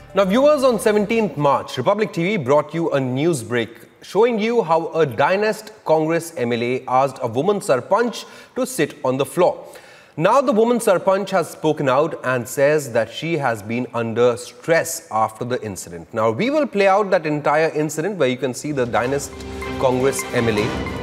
Now, viewers, on 17th March, Republic TV brought you a news break showing you how a dynast Congress MLA asked a woman Sarpanch to sit on the floor. Now, the woman Sarpanch has spoken out and says that she has been under stress after the incident. Now, we will play out that entire incident where you can see the dynast Congress MLA.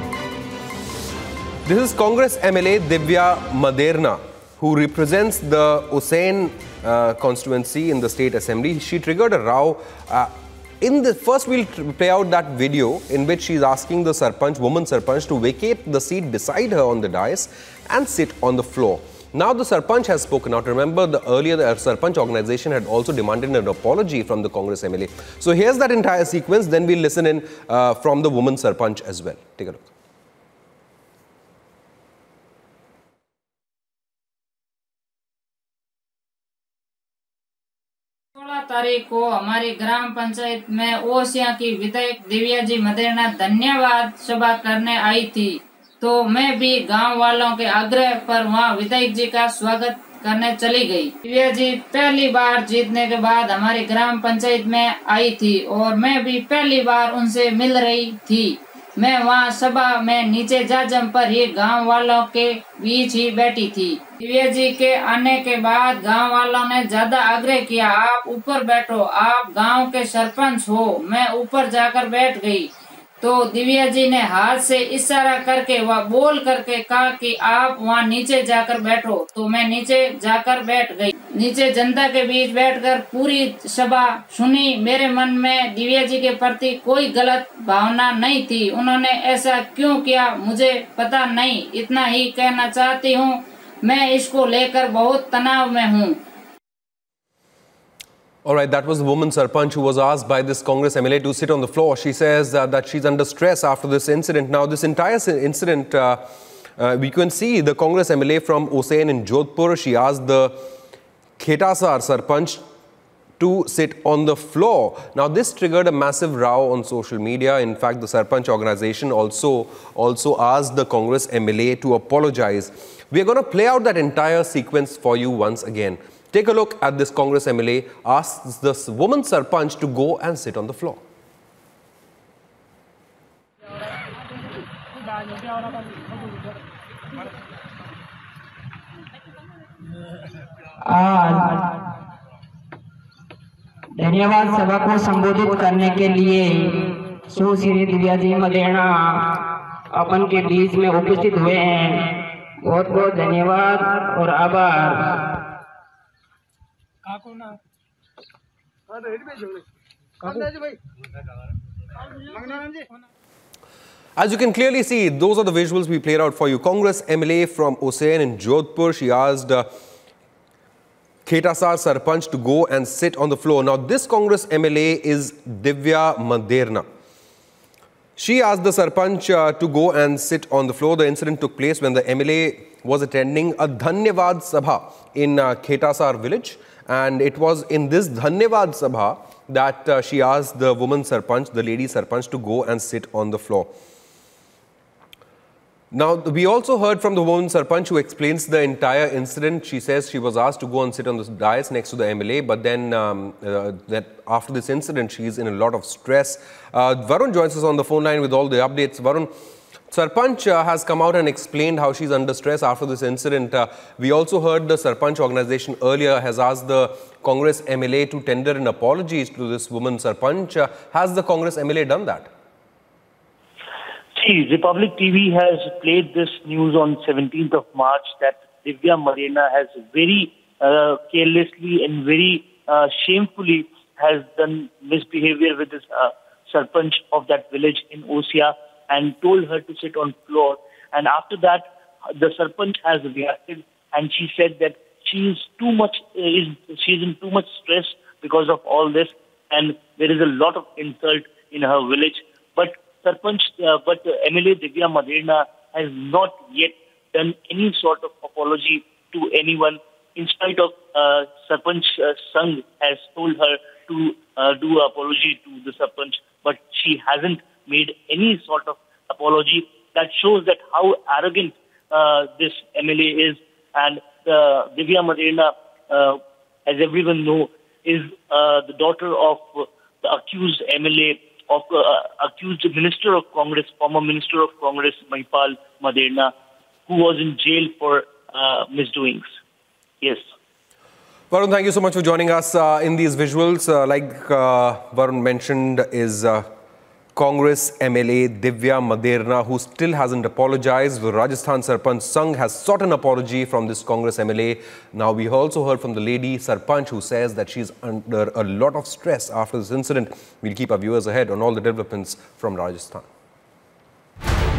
This is Congress MLA Divya Maderna, who represents the Hussain constituency in the State Assembly. She triggered a row. First, we'll play out that video in which she's asking the Sarpanch, woman Sarpanch, to vacate the seat beside her on the dais and sit on the floor. Now the Sarpanch has spoken out. Remember, the Sarpanch organization had also demanded an apology from the Congress MLA. So here's that entire sequence. Then we'll listen in from the woman Sarpanch as well. Take a look. 16 तारीख को हमारी ग्राम पंचायत में ओसिया की विधायक दिव्या जी मदेरना धन्यवाद सभा करने आई थी, तो मैं भी गांव वालों के आग्रह पर वहां विधायक जी का स्वागत करने चली गई। दिव्या जी पहली बार जीतने के बाद हमारी ग्राम पंचायत में आई थी और मैं भी पहली बार उनसे मिल रही थी। मैं वहां सभा में नीचे जाजम पर ही गांव वालों के बीच ही बैठी थी। दिव्या जी के आने के बाद गांव वालों ने ज्यादा आग्रह किया, आप ऊपर बैठो, आप गांव के सरपंच हो। मैं ऊपर जाकर बैठ गई तो दिव्या जी ने हाथ से इशारा करके व बोल करके कहा कि आप वहां नीचे जाकर बैठो, तो मैं नीचे जाकर बैठ गई। नीचे जनता के बीच बैठकर पूरी सभा सुनी। मेरे मन में दिव्या जी के प्रति कोई गलत भावना नहीं थी। उन्होंने ऐसा क्यों किया मुझे पता नहीं, इतना ही कहना चाहती हूँ। मैं इसको लेकर बहुत तनाव में हूँ। All right, that was the woman Sarpanch who was asked by this Congress MLA to sit on the floor. She says that she's under stress after this incident. Now, this entire incident, we can see the Congress MLA from Hussain in Jodhpur. She asked the Khetasar Sarpanch to sit on the floor. Now, this triggered a massive row on social media. In fact, the Sarpanch organization also asked the Congress MLA to apologize. We are going to play out that entire sequence for you once again. Take a look at this Congress MLA asks this woman Sarpanch to go and sit on the floor. धन्यवाद सभा को संबोधित करने के लिए सुश्री दिव्या जी मदेरना अपन के बीच में उपस्थित हुए हैं। बहुत बहुत धन्यवाद और आभार। As you can clearly see, those are the visuals we played out for you. Congress MLA from Hussain in Jodhpur, she asked Khetasar Sarpanch to go and sit on the floor. Now, this Congress MLA is Divya Maderna. She asked the Sarpanch to go and sit on the floor. The incident took place when the MLA was attending a Dhanyavad Sabha in Khetasar village. And it was in this Dhanyavad Sabha that she asked the woman Sarpanch, the lady Sarpanch, to go and sit on the floor. Now, we also heard from the woman Sarpanch who explains the entire incident. She says she was asked to go and sit on the dais next to the MLA, but then that after this incident, she is in a lot of stress. Varun joins us on the phone line with all the updates. Varun, Sarpanch has come out and explained how she's under stress after this incident. We also heard the Sarpanch organization earlier has asked the Congress MLA to tender an apology to this woman Sarpanch. Has the Congress MLA done that? See, Republic TV has played this news on 17th of March that Divya Maderna has very carelessly and very shamefully has done misbehavior with this Sarpanch of that village in Osia and told her to sit on floor. And after that, the Sarpanch has reacted and she said that she's in too much stress because of all this, and there is a lot of insult in her village. But MLA Divya Maderna has not yet done any sort of apology to anyone, in spite of Sarpanch Sangh has told her to do apology to the Sarpanch, but she hasn't made any sort of apology. That shows that how arrogant this MLA is. And Divya Maderna, as everyone knows, is the daughter of the accused MLA, of accused Minister of Congress, former Minister of Congress, Mahipal Maderna, who was in jail for misdoings. Yes. Varun, thank you so much for joining us in these visuals. Like Varun mentioned, is Congress MLA Divya Maderna, who still hasn't apologized. The Rajasthan Sarpanch Sangh has sought an apology from this Congress MLA. Now, we also heard from the lady Sarpanch, who says that she's under a lot of stress after this incident. We'll keep our viewers ahead on all the developments from Rajasthan.